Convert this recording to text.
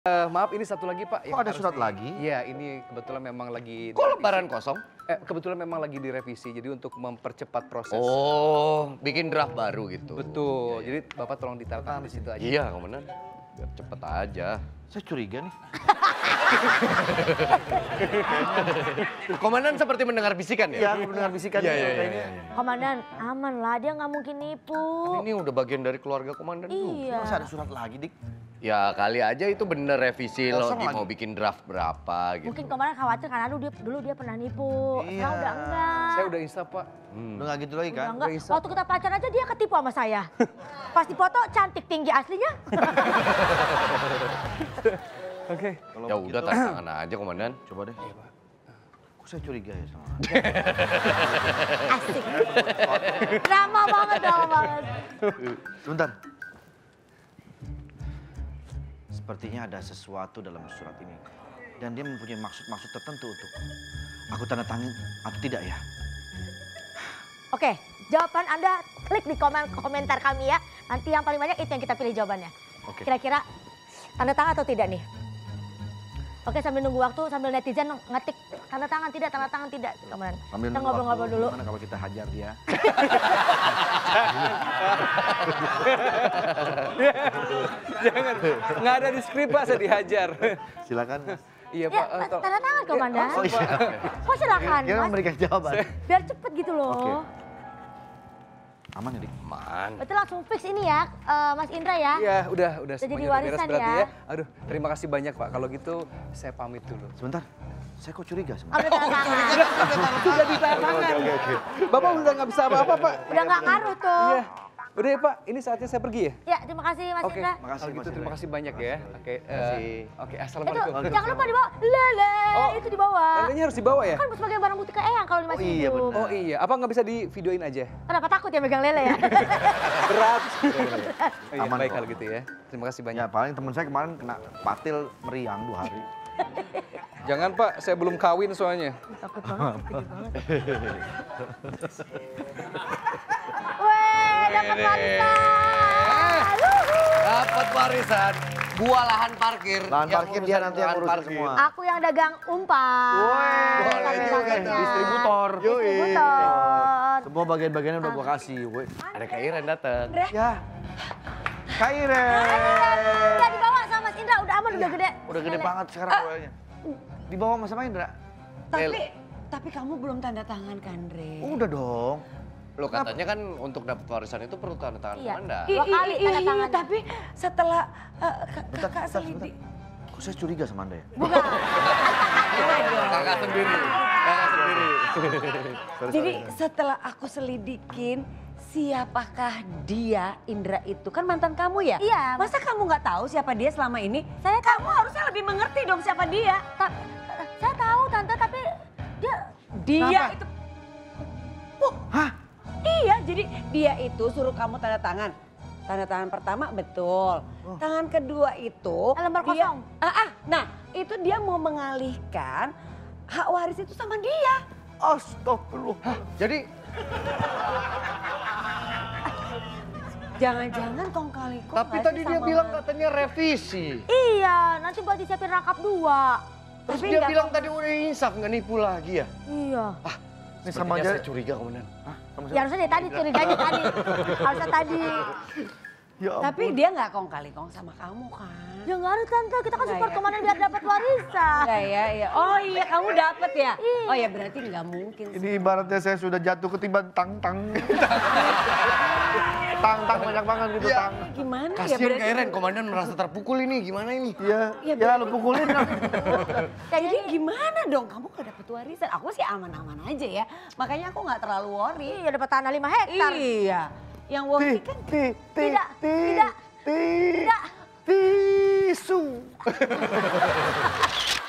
Maaf ini satu lagi Pak. Kok ada surat lagi? Iya ini kebetulan memang lagi... Kok lembaran kosong? Kebetulan memang lagi direvisi, jadi untuk mempercepat proses. Oh, bikin draft baru gitu. Betul, jadi Bapak tolong ditaruh di situ aja. Iya, komandan. Biar cepet aja. Saya curiga nih. Komandan seperti mendengar bisikan ya? Iya, aku mendengar bisikan. Iya. Komandan, aman lah, dia nggak mungkin nipu. Ini udah bagian dari keluarga komandan tuh. Iya. Masa ada surat lagi, Dik? Ya kali aja itu bener revisi lo Kosong mau lagi. bikin draft berapa gitu. Mungkin komandan khawatir karena dulu dia pernah nipu. Iya. Sekarang udah enggak. Saya udah install Pak. Udah nggak gitu lagi Udah kan? enggak. Waktu kita pacaran aja dia ketipu sama saya. Pas di foto cantik tinggi aslinya. Oke. Kalau Ya udah begitu, tanda tangan aja komandan. coba deh. Iya, Pak. Kok saya curiga ya sama Asik. Drama banget. Sebentar. Sepertinya ada sesuatu dalam surat ini. Dan dia mempunyai maksud-maksud tertentu untuk aku tanda tangan atau tidak ya? Oke, jawaban Anda klik di komentar kami ya. Nanti yang paling banyak itu yang kita pilih jawabannya. Oke. Kira-kira tanda tangan atau tidak nih? Oke, sambil nunggu waktu, sambil netizen ngetik tanda tangan tidak. Komandan. Sambil Kita ngobrol-ngobrol dulu. Gimana kalau kita hajar dia? Jangan, nggak ada di skrip Pak, saya dihajar. Silakan. Iya Ya, Pak. tanda tangan komandan. Oh iya. Oh silakan, Dia Mas. memberikan jawaban. Biar cepet gitu loh. Oke. Aman ya, Dik? Man. Berarti langsung fix ini ya, Mas Indra ya. Iya, udah jadi semuanya udah beres warisan berarti ya. ya. Aduh, terima kasih banyak Pak. Kalau gitu saya pamit dulu. Sebentar. Saya kok curiga sama. Udah tanda tangan. Sudah ditangan. Bapak udah nggak bisa apa-apa Pak. Udah nggak ngaruh tuh. Iya. Udah ya Pak, ini saatnya saya pergi ya? Ya, terima kasih Mas Oke, Indra. Makasih, kalau gitu Mas terima Indra. kasih banyak ya. Oke, kasih. oke, Itu assalamualaikum. jangan lupa dibawa. Lele, itu dibawa. Lelenya harus dibawa ya? Kan sebagai barang bukti ke Eyang kalau masih iya, hidup. benar. Oh iya, apa nggak bisa di videoin aja? Kenapa takut ya megang lele ya? Berat. Oh, iya, Aman baik kok. kalau gitu ya. Terima kasih banyak. Ya paling teman saya kemarin kena patil meriang 2 hari. Jangan Pak, saya belum kawin soalnya. Takut banget, sedih banget. Weh, dapat warisan. Dapat warisan. Gua lahan parkir. Lahan Yang parkir dia urusan nanti yang lahan urusin parkir. semua. Aku yang dagang umpan. Boleh juga distributor. Distributor. Semua bagian-bagiannya udah gua kasih. Woi. Ada Kak Iren datang. Ya. Kaire. Udah dibawa sama Mas Indra, udah aman, udah gede. Udah gede banget sekarang kayaknya. Dibawa sama Indra. Tapi kamu belum tanda tangan kan, Re? Udah dong. Lo katanya kan untuk dapat warisan itu perlu tanda tangan Iya. komandan. Dua kali tanda Iya, tangan. tapi setelah Bentar, kakak selidik. Kok saya curiga sama Anda ya? Bukan. Kakak sendiri. Jadi setelah aku selidikin, siapakah dia, Indra itu? Kan mantan kamu ya? Iya. Masa kamu nggak tahu siapa dia selama ini? Kamu harusnya lebih mengerti dong siapa dia. Saya tahu Tante, tapi dia... Dia itu... Hah? Iya, jadi dia itu suruh kamu tanda tangan. Tanda tangan pertama betul. Tangan kedua itu Lembar dia, kosong. Nah, itu dia mau mengalihkan hak waris itu sama dia. Astagfirullah. Jadi Jangan-jangan kong kali kong. tapi tadi dia bilang katanya revisi. Iya, nanti buat disiapin rangkap 2. Terus Tapi dia nggak bilang tadi udah insaf nggak nipu lagi ya? Iya. Ini sama Sepertinya aja. saya curiga komandan. Hah? Sama Ya siapa? harusnya dari tadi, curiganya tadi. Harusnya tadi. Ya ampun. Tapi dia nggak kong kali kong sama kamu kan? Ya nggak harus Tante, kita kan Nggak support ya? komandan biar dapat warisan. Enggak ya, iya. Oh iya kamu dapet ya? Iya. Oh ya berarti nggak mungkin sih. Ini ibaratnya saya sudah jatuh ketiban tang-tang. Tang-tang banyak banget gitu, Ya. tang. Gimana ya Kasian berarti? Kak Iren, komandan merasa terpukul ini. Gimana ini? Iya, Ya, ya lu pukulin. Jadi gimana dong kamu gak dapet warisan? Aku sih aman-aman aja ya. Makanya aku nggak terlalu worry. Iya dapat tanah 5 hektar. Iya. Yang worry kan Tidak. Tisu.